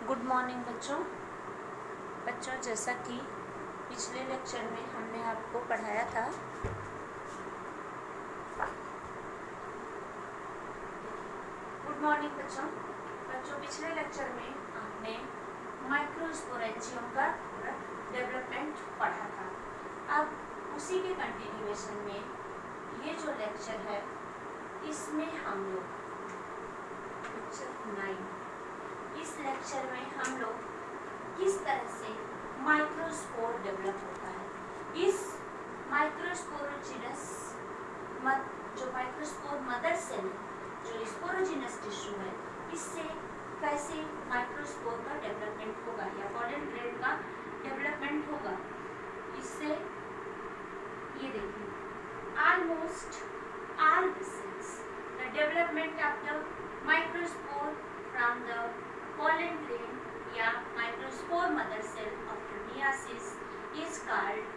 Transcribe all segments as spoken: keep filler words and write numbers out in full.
Good morning बच्चों बच्चों जैसा कि पिछले लेक्चर में हमने आपको पढ़ाया था गुड मॉर्निंग बच्चों बच्चों पिछले लेक्चर में आपने माइक्रोस्पोरेंजियम का डेवलपमेंट पढ़ा था। अब उसी के कंटिन्यूएशन में ये जो लेक्चर है इसमें हम लोग लेक्चर नाइन इस लेक्चर में हम लोग किस तरह से माइक्रोस्पोर डेवलप होता है, इस माइक्रोस्पोरोजिनस जो माइक्रोस्पोर मदर सेल जो स्पोरोजिनस टिश्यू है, इससे कैसे माइक्रोस्पोर का डेवलपमेंट होगा या पॉलन ग्रेन का डेवलपमेंट होगा। इससे ये देखिए almost all the cells the development of the microspore from the pollen grain या microspore mother cell of the meiosis is called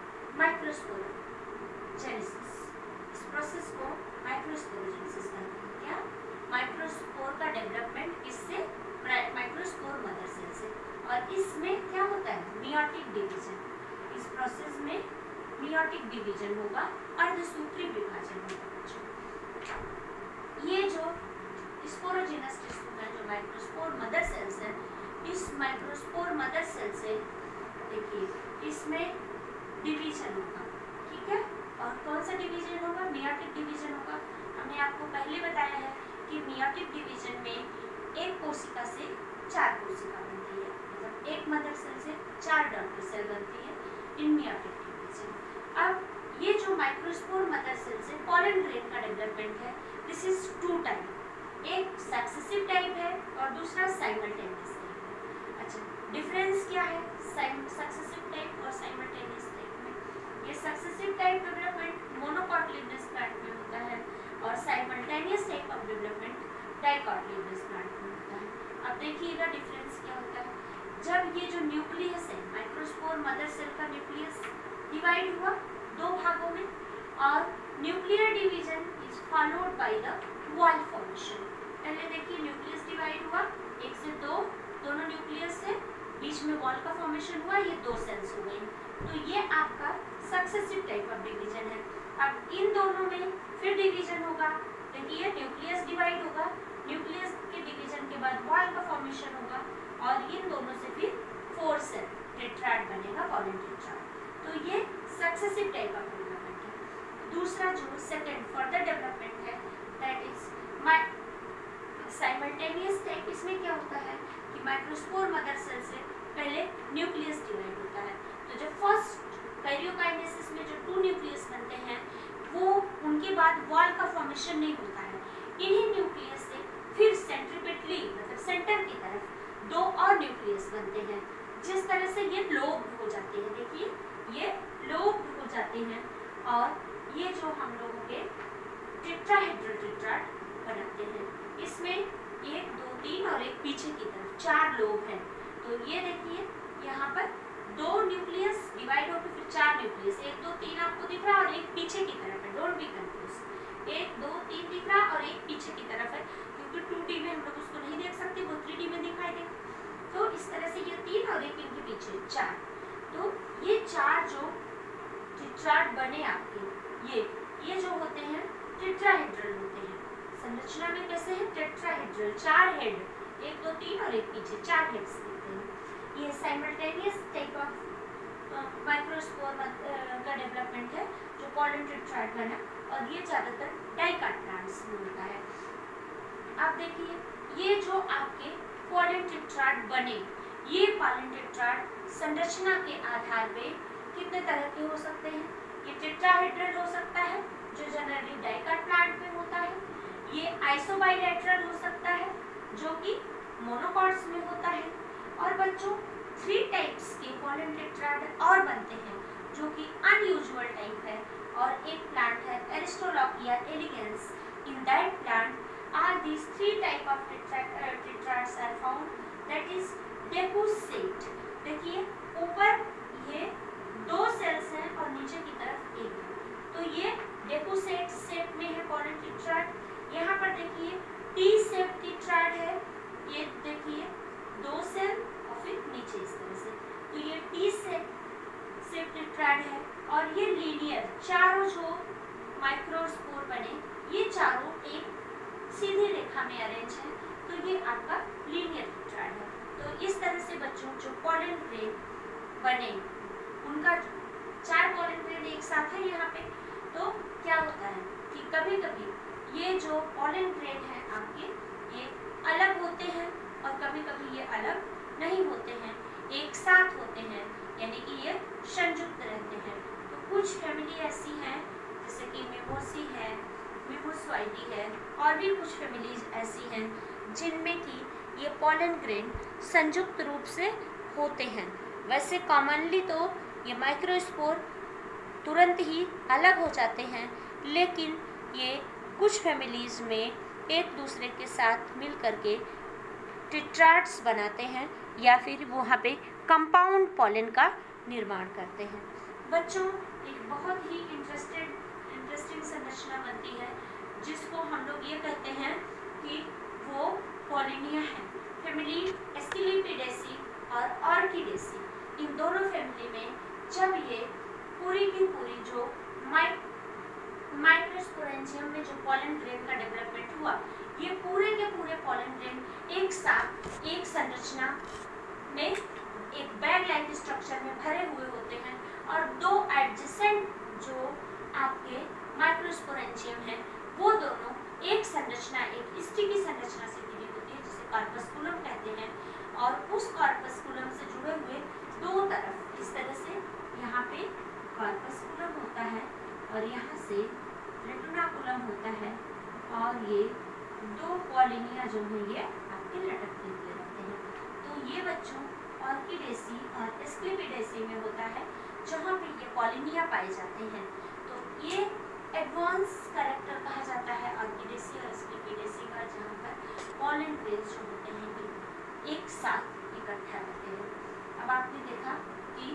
microsporogenesis। इस प्रोसेस को माइक्रोस्पोरोजेनेसिस कहते हैं। क्या माइक्रोस्पोर का डेवलपमेंट इससे माइक्रोस्पोर मदर सेल से, और इसमें क्या होता है मियोटिक डिवीजन। इस प्रोसेस में मियोटिक डिवीजन होगा, अर्धसूत्री विभाजन होगा। ये जो स्पोरोजिनस टिश्यू है जो माइक्रोस्पोर मदर सेल्स है, इस माइक्रोस्पोर मदर सेल से देखिए इसमें डिवीजन होगा, ठीक है। और कौन सा डिवीजन होगा? मियोटिक डिवीजन होगा। हमने आपको पहले बताया है कि मियोटिक डिवीजन में एक कोशिका से चार कोशिका बनती है, मतलब एक मदर सेल से चार डॉटर सेल बनती है इन मियोटिक डिवीजन। अब ये जो माइक्रोस्पोर मदर सेल से पॉलन ग्रेन का डेवलपमेंट है, दिस इज टू टाइप, एक सक्सेसिव टाइप है और दूसरा साइमल्टेनियस टाइप है। अच्छा, डिफरेंस क्या है सक्सेसिव टाइप और साइमल्टेनियस टाइप में? ये successive type development monocotyledonous plant में होता है और simultaneous type of development dicotyledonous plant में होता है। अब देखिएगा डिफरेंस क्या होता है। जब ये जो न्यूक्लियस है माइक्रोस्पोर मदर सेल का न्यूक्लियस डिवाइड हुआ दो भागों में, और nuclear division is followed by the wall formation. पहले देखिए न्यूक्लियस डिवाइड हुआ, एक से दो, दोनों न्यूक्लियस से बीच में वॉल का फॉर्मेशन हुआ, ये दो सेल्स हो गई। तो ये आपका सक्सेसिव टाइप ऑफ डिवीजन है। अब इन दोनों में फिर डिवीजन होगा, देखिए न्यूक्लियस डिवाइड होगा, न्यूक्लियस के डिवीजन के बाद वॉल का फॉर्मेशन होगा, और इन दोनों से फिर फोर सेल टेट्राड बनेगा, पॉलन टेट्राड। तो ये सक्सेसिव टाइप ऑफ डेवलपमेंट है। दूसरा जो सेकंड फर्दर डेवलपमेंट है दैट इज साइमल्टेनियस टाइप। इसमें क्या होता है कि माइक्रोस्पोर मदर सेल से पहले न्यूक्लियस डिवाइड होता है। तो जो फर्स्ट कैरियोकाइनेसिस में जो टू न्यूक्लियस बनते हैं, वो उनके बाद वॉल का फॉर्मेशन नहीं होता है। इन्हीं न्यूक्लियस से फिर सेंट्रीपेटली मतलब सेंटर की तरफ दो और न्यूक्लियस बनते हैं, जिस तरह से ये लोब हो जाते हैं। देखिए ये लोब हो जाते हैं, और ये जो हम लोगों के टेट्राहेड्रल टेट्राड बनाते हैं। इसमें एक दो तीन और एक पीछे की तरफ चार लोब हैं। तो ये देखिए यहाँ पर दो न्यूक्लियस डिवाइड होकर फिर चार न्यूक्लियस, एक दो तीन आपको दिख रहा है और एक पीछे की तरफ है, डोंट बी कंफ्यूज। एक दो तीन दिख रहा और एक पीछे की तरफ है, क्योंकि टू डी में हम लोग उसको नहीं देख सकते, वो थ्री डी में दिखाई देगा। तो इस तरह से ये तीन और एक इनके पीछे चार। तो ये चार जो टेट्राड बने आपके, ये ये जो होते हैं टेट्राहेड्रल होते हैं। संरचना में कैसे है? टेट्राहेड्रल, चार हेड, एक दो तीन और एक पीछे चार हेड्स देते हैं। ये साइमल्टेनियस टाइप ऑफ माइक्रोस्पोर का डेवलपमेंट है जो पॉलन टेट्राड बना, और ये ज्यादातर डाइकॉट प्लांट्स में होता है। अब देखिए ये जो आपके पॉलन टेट्राड बने, ये पॉलन टेट्राड संरचना के आधार पे कितने तरह के हो सकते हैं। ये टेट्राहेड्रल हो सकता है जो जनरली डाइकॉट प्लांट में होता है। ये आइसोबाइलेटरल हो सकता है जो कि मोनोकॉट्स में होता है। और बच्चों थ्री टाइप्स के पॉलन टेट्राड और बनते हैं जो कि अनयूजुअल टाइप है, और एक प्लांट है Aristolochia elegans. In that plant are these three type of tetrads are found, that is decussate. देखिए ऊपर ये दो सेल्स हैं और नीचे की तरफ एक है, तो ये डेकुसेट शेप में है पॉलन टेट्राड। यहाँ पर देखिए टी शेप टेट्राड है, ये देखिए दो सेल बने, उनका चार पॉलन ग्रेन एक साथ है यहाँ पे, तो क्या होता है कि कभी कभी ये जो पॉलन ग्रेन है आपके ये अलग होते हैं और कभी कभी ये अलग नहीं होते हैं, एक साथ होते हैं, यानी कि ये संयुक्त रहते हैं। तो कुछ फैमिली ऐसी हैं जैसे कि मिमोसी है, मिमोसॉइडी है, और भी कुछ फैमिलीज ऐसी हैं जिनमें कि ये पॉलन ग्रेन संयुक्त रूप से होते हैं। वैसे कॉमनली तो ये माइक्रोस्पोर तुरंत ही अलग हो जाते हैं, लेकिन ये कुछ फैमिलीज में एक दूसरे के साथ मिल करके टेट्राड्स बनाते हैं या फिर वहाँ पे कंपाउंड पॉलन का निर्माण करते हैं। बच्चों, एक बहुत ही इंटरेस्टेड इंटरेस्टिंग संरचना बनती है जिसको हम लोग ये कहते हैं कि वो पॉलिनिया है। फैमिली एस्किलिपिडेसी और ऑर्किडेसी, इन दोनों फैमिली में जब ये पूरी की पूरी जो माइक माइक्रोस्पोरेंजियम में जो पॉलन ग्रेन का डेवलपमेंट हुआ, ये पूरे के पूरे पॉलन ग्रेन एक साथ एक संरचना में एक बैग लाइक स्ट्रक्चर में भरे हुए होते हैं और दो एडजेसेंट जो आपके माइक्रोस्पोरेंजियम है वो दोनों एक संरचना, एक स्टिकी संरचना से जुड़ी होती है जिसे कार्पस्कुलम कहते हैं। और उस कार्पस्कुलम से जुड़े हुए दो तरफ इस तरह से यहाँ पे कार्पस्कुलम होता है और यहाँ से रेटिकुलम होता है और ये दो पॉलिनिया जो है ये आपके लटकते हुए रहते हैं। तो ये बच्चों ऑर्किडेसी और एस्क्लेपिडेसी में होता है जहाँ पे ये पॉलिनिया पाए जाते हैं। तो ये एडवांस कैरेक्टर कहा जाता है ऑर्किडेसी और एस्क्लेपिडेसी का, जहाँ पर पॉलन ग्रेन्स जो होते हैं ये एक साथ इकट्ठा रहते हैं। अब आपने देखा कि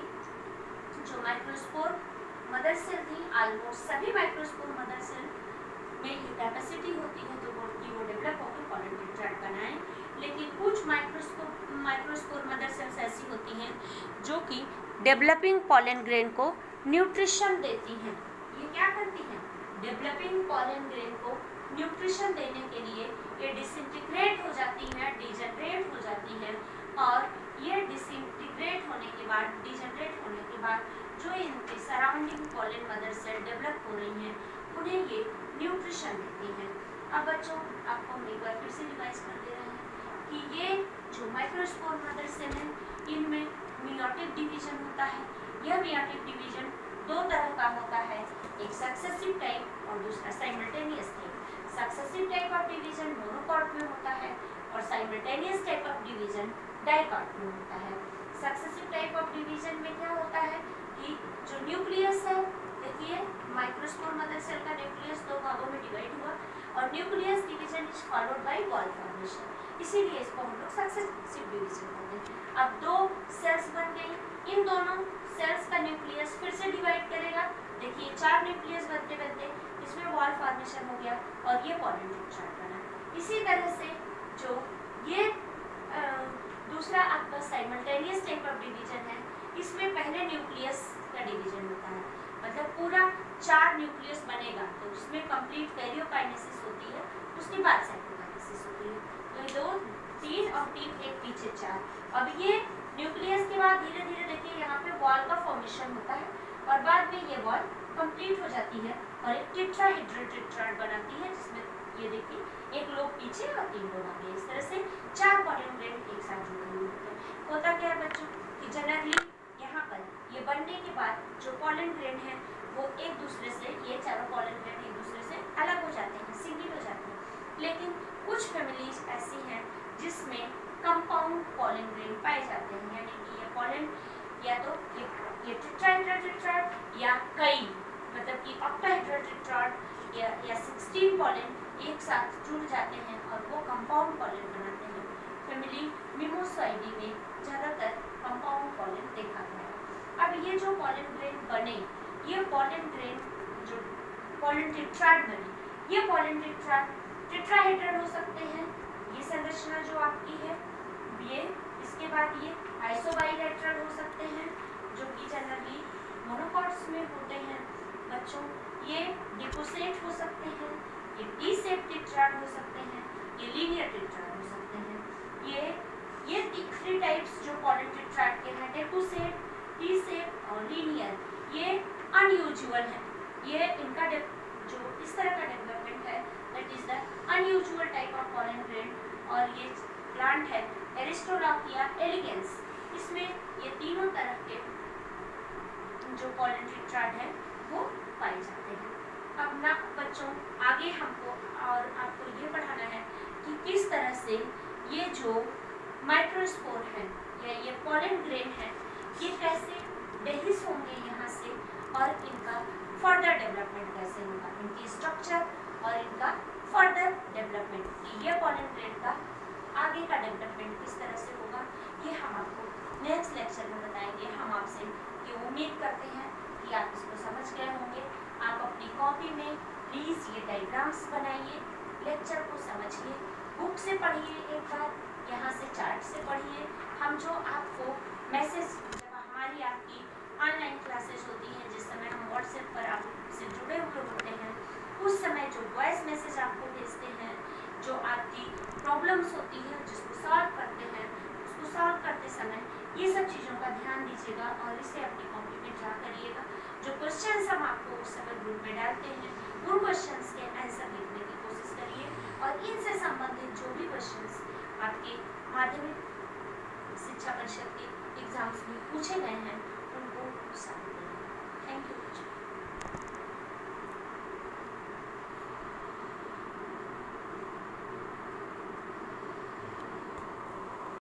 जो माइक्रोस्पोर मदर सेल थी, ऑलमोस्ट सभी माइक्रोस्पोर मदर सेल में ये कैपेसिटी होती है तो वो कि वो डेवलप होकर पॉलन टेट्राड बनाएं, लेकिन कुछ माइक्रोस्कोप माइक्रोस्पोर मदर सेल्स ऐसी होती हैं जो कि डेवलपिंग पॉलन ग्रेन को न्यूट्रिशन देती हैं। ये क्या करती हैं? डेवलपिंग पॉलन ग्रेन को न्यूट्रिशन देने के लिए ये डिसइंटीग्रेट हो जाती है, डिजनरेट हो जाती है, और ये डिसइंटीग्रेट होने के बाद, डिजनरेट होने के बाद जो इनके surrounding pollen mother cell develop हो रही हैं उन्हें ये न्यूट्रिशन देती हैं। अब बच्चों, आपको हम एक बार फिर से रिवाइज कर दे रहे हैं कि ये जो माइक्रोस्पोर मदर सेल है इनमें मियोटिक डिवीजन होता है। यह मियोटिक डिवीजन दो तरह का होता है, एक सक्सेसिव टाइप और दूसरा simultaneous type. Successive type of division monocot में होता है और simultaneous type of division dicot में होता है। सक्सेसिव टाइप ऑफ डिवीजन में क्या होता है कि जो न्यूक्लियस है, देखिए माइक्रोस्पोर मदर सेल का न्यूक्लियस दो भागों में डिवाइड हुआ और nucleus division is followed by wall formation, इसीलिए इसको हम लोग सक्सेसिव डिवीजन कहते हैं। अब दो सेल्स बन गई, इन दोनों सेल्स का न्यूक्लियस फिर से डिवाइड करेगा। देखिए चार न्यूक्लियस बनते बनते इसमें वॉल फॉर्मेशन हो गया और ये पॉलन टेट्राड बना। इसी तरह से जो ये आ, दूसरा आपका साइमल्टेनियस टाइप ऑफ डिवीजन है, इसमें पहले न्यूक्लियस का डिवीजन होता है, मतलब पूरा चार न्यूक्लियस बनेगा तो उसमें कंप्लीट कैरियोकाइनेसिस होती है, उसके बाद साइटोकाइनेसिस होती है। तो ये दो, तीन और तीन, एक पीछे चार। अब ये न्यूक्लियस के बाद धीरे धीरे देखिए यहाँ पे वॉल का फॉर्मेशन होता है और बाद में ये वॉल कंप्लीट हो जाती है और एक टेट्राहेड्रल टेट्राड बनाती है, जिसमें ये देखिए एक लोग पीछे और तीन लोग आगे। इस तरह से चार पॉलन ग्रेन एक साथ जुड़े हुए होते हैं। होता क्या है बच्चों कि जनरली यहाँ पर ये बनने के बाद जो पॉलन ग्रेन है वो एक दूसरे से, ये चारों पॉलन ग्रेन एक दूसरे से अलग हो जाते हैं, सिंगल हो जाते हैं। लेकिन कुछ फैमिलीज ऐसी हैं जिसमें कंपाउंड पॉलन ग्रेन पाए जाते हैं, यानी कि ये पॉलन या तो ये ये टेट्राहेड्रल टेट्राड या कई, मतलब कि ऑक्टाहेड्रल टेट्राड या या सोलह पॉलन एक साथ जुड़ जाते हैं और वो कंपाउंड पॉलन बनाते हैं। फैमिली मिमोसॉइडी में ज़्यादातर कंपाउंड पॉलन देखा गया है। अब ये जो पॉलन ग्रेन बने, ये पॉलन ग्रेन जो पॉलन टेट्राड बने, ये पॉलन टेट्राड टेट्राहेड्रल हो सकते हैं, ये संरचना जो आपकी है ये, इसके बाद ये आइसोबाइलेटरल हो सकते हैं जो कि जनरली मोनोकॉट्स में होते हैं। बच्चों, ये डिपोसेट हो सकते हैं, ये टी शेप टेट्राड हो सकते हैं, ये लीनियर टेट्राड हो सकते हैं। ये ये थ्री टाइप्स जो पॉलन टेट्राड के हैं, डेपोसेट, टी शेप और लीनियर, ये अनयूजुअल है। ये इनका जो इस तरह का डेवलपमेंट है that is the unusual type of pollen grain. और ये प्लांट है एरिस्टोडार्किया एलिगेंस, इसमें ये तीनों तरह के जो पॉलन टेट्राड है वो पाए जाते हैं। अब ना बच्चों आगे हमको और आपको ये पढ़ाना है कि किस तरह से ये जो माइक्रोस्पोर है या ये पॉलन ग्रेन है ये कैसे डेहिस होंगे यहाँ से और इनका फर्दर डेवलपमेंट कैसे होगा, इनकी स्ट्रक्चर और इनका फर्दर डेवलपमेंट, ये पॉलन ग्रेन का आगे का डेवलपमेंट किस तरह से होगा ये हम आपको नेक्स्ट लेक्चर में बताएंगे। हम आपसे ये उम्मीद करते हैं कि आप इसको समझ गए होंगे। आप अपनी कॉपी में प्लीज़ ये डायग्राम्स बनाइए, लेक्चर को समझिए, बुक से पढ़िए, एक बार यहाँ से चार्ट से पढ़िए। हम जो आपको मैसेज जब हमारी आपकी ऑनलाइन क्लासेस होती हैं, जिस समय हम व्हाट्सएप पर आपसे जुड़े हुए होते हैं, उस समय जो वॉइस मैसेज आपको भेजते हैं, जो आपकी प्रॉब्लम्स होती है जिसको सॉल्व करते हैं, उसको सॉल्व करते समय ये सब चीज़ों का ध्यान दीजिएगा और इसे अपनी कॉपी में ड्रा करिएगा। जो क्वेश्चंस हम आपको उस समय ग्रुप में डालते हैं उन क्वेश्चंस के आंसर लिखने की कोशिश करिए और इनसे संबंधित जो भी क्वेश्चंस आपके माध्यमिक शिक्षा परिषद के एग्जाम्स में पूछे गए हैं उनको सॉल्व करिए। Thank you.